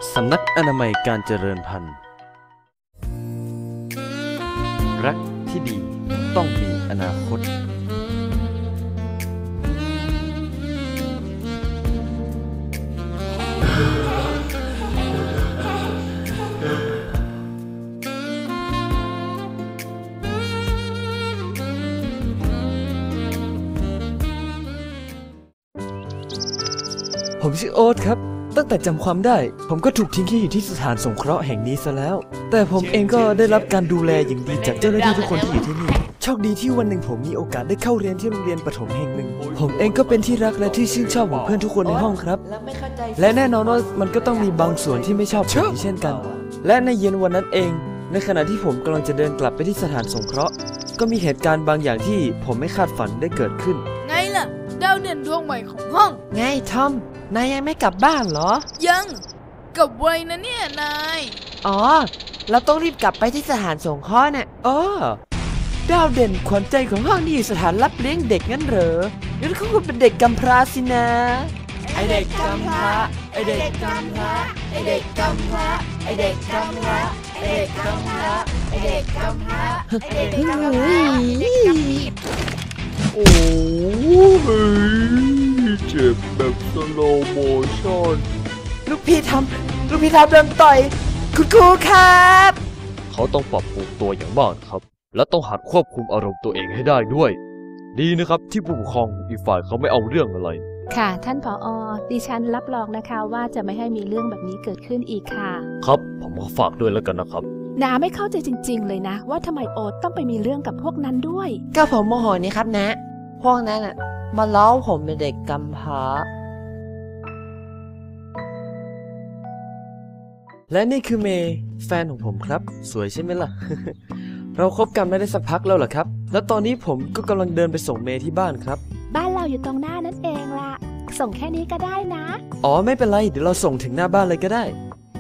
สำนักอนามัยการเจริญพันธุ์รักที่ดีต้องมีอนาคตผมชื่อโอ๊ตครับตั้งแต่จำความได้ผมก็ถูกทิ้งแค่อยู่ที่สถานสงเคราะห์แห่งนี้ซะแล้วแต่ผมเองก็ได้รับการดูแลอย่างดีจากเจ้าหน้าที่ทุกคนที่อยู่ที่นี่โชคดีที่วันหนึ่งผมมีโอกาสได้เข้าเรียนที่โรงเรียนประถมแห่งหนึ่งผมเองก็เป็นที่รักและที่ชื่นชอบของเพื่อนทุกคนในห้องครับและแน่นอนว่ามันก็ต้องมีบางส่วนที่ไม่ชอบผมเช่นกันและในเย็นวันนั้นเองในขณะที่ผมกำลังจะเดินกลับไปที่สถานสงเคราะห์ก็มีเหตุการณ์บางอย่างที่ผมไม่คาดฝันได้เกิดขึ้นไงล่ะดาวเด่นดวงใหม่ของห้องไงทอมนายยังไม่กลับบ้านเหรอยังกลับไวนะเนี่ยนายอ๋อเราต้องรีบกลับไปที่สถานสงเคราะห์เนี่ยอ๋อดาวเด่นขวัญใจของห้องนี่อยู่สถานรับเลี้ยงเด็กงั้นเหรองั้นเขาคงเป็นเด็กกำพร้าสินะไอเด็กกำพร้าไอเด็กกำพร้าไอเด็กกำพร้าไอเด็กกำพร้าไอเด็กกำพร้าไอเด็กกำพร้าไอเด็กกำพร้าโอ้ยเจ็บแบบสโลโมชั่นลูกพี่ทำโดนต่อยคุณครูครับเขาต้องปรับปรุงตัวอย่างมากครับและต้องหัดควบคุมอารมณ์ตัวเองให้ได้ด้วยดีนะครับที่ผู้ปกครองอีกฝ่ายเขาไม่เอาเรื่องอะไรค่ะท่านผอ.ดิฉันรับรองนะคะว่าจะไม่ให้มีเรื่องแบบนี้เกิดขึ้นอีกค่ะครับผมขอฝากด้วยแล้วกันนะครับนาไม่เข้าใจจริงๆเลยนะว่าทำไมโอ๊ตต้องไปมีเรื่องกับพวกนั้นด้วยก็ผมโมโหนี่ครับนะพวกนั้นมาล้อผมเป็นเด็กกำพร้าและนี่คือเมย์แฟนของผมครับสวยใช่ไหมล่ะ เราคบกันไม่ได้สักพักแล้วเหรอครับแล้วตอนนี้ผมก็กำลังเดินไปส่งเมย์ที่บ้านครับบ้านเราอยู่ตรงหน้านั่นเองล่ะส่งแค่นี้ก็ได้นะอ๋อไม่เป็นไรเดี๋ยวเราส่งถึงหน้าบ้านเลยก็ได้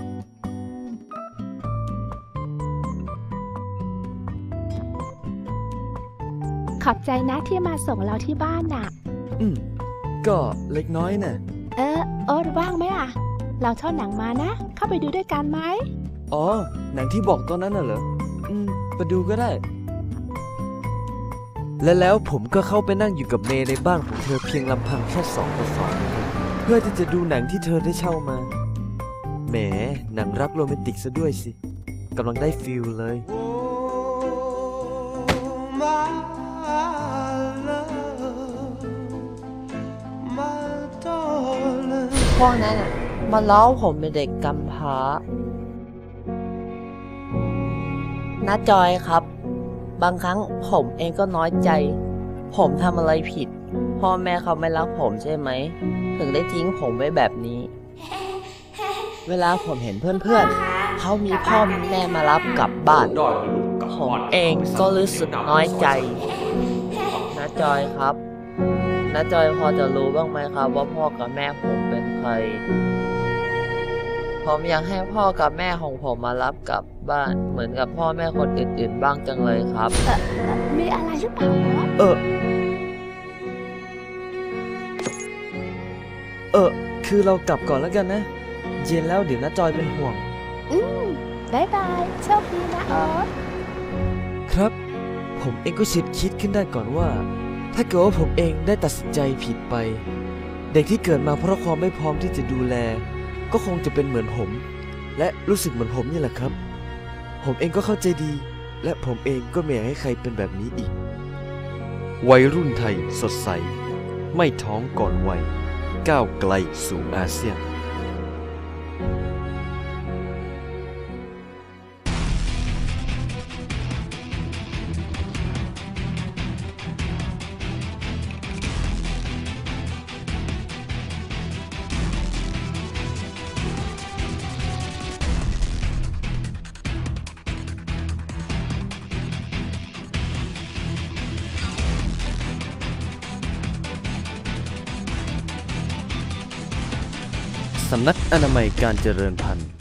ขอบใจนะที่มาส่งเราที่บ้านน่ะก็เล็กน้อยน่ะโอ๊ตว่างไหมอ่ะเราทอดหนังมานะเข้าไปดูด้วยกันไหมอ๋อหนังที่บอกตอนนั้นน่ะเหรอไปดูก็ได้และแล้วผมก็เข้าไปนั่งอยู่กับเมย์ในบ้านของเธอเพียงลำพังแค่2 ต่อ 2เพื่อที่จะดูหนังที่เธอได้เช่ามาแหมหนังรักโรแมนติกซะด้วยสิกำลังได้ฟีลเลยพวกนั้นมาล้อผมเป็นเด็กกำพร้าน้าจอยครับบางครั้งผมเองก็น้อยใจผมทำอะไรผิดพ่อแม่เขาไม่รักผมใช่ไหมถึงได้ทิ้งผมไว้แบบนี้เวลาผมเห็นเพื่อนๆเขามีพ่อมีแม่มารับกลับบ้านผมเองก็รู้สึกน้อยใจน้าจอยครับน้าจอยพอจะรู้บ้างไหมครับว่าพ่อกับแม่ผมเป็นใครผมอยากให้พ่อกับแม่ของผมมารับกลับบ้านเหมือนกับพ่อแม่คนอื่นๆบ้างจังเลยครับมีอะไรหรือเปล่าคือเรากลับก่อนแล้วกันนะเย็นแล้วเดี๋ยวน้าจอยเป็นห่วงบ๊ายบายโชคดีนะโอ๊ตครับผมเองก็คิดขึ้นได้ก่อนว่าถ้าเกิดว่าผมเองได้ตัดสินใจผิดไปเด็กที่เกิดมาเพราะความไม่พร้อมที่จะดูแลก็คงจะเป็นเหมือนผมและรู้สึกเหมือนผมนี่แหละครับผมเองก็เข้าใจดีและผมเองก็ไม่อยากให้ใครเป็นแบบนี้อีกวัยรุ่นไทยสดใสไม่ท้องก่อนวัยก้าวไกลสู่อาเซียนสำนักอนามัยการเจริญพันธุ์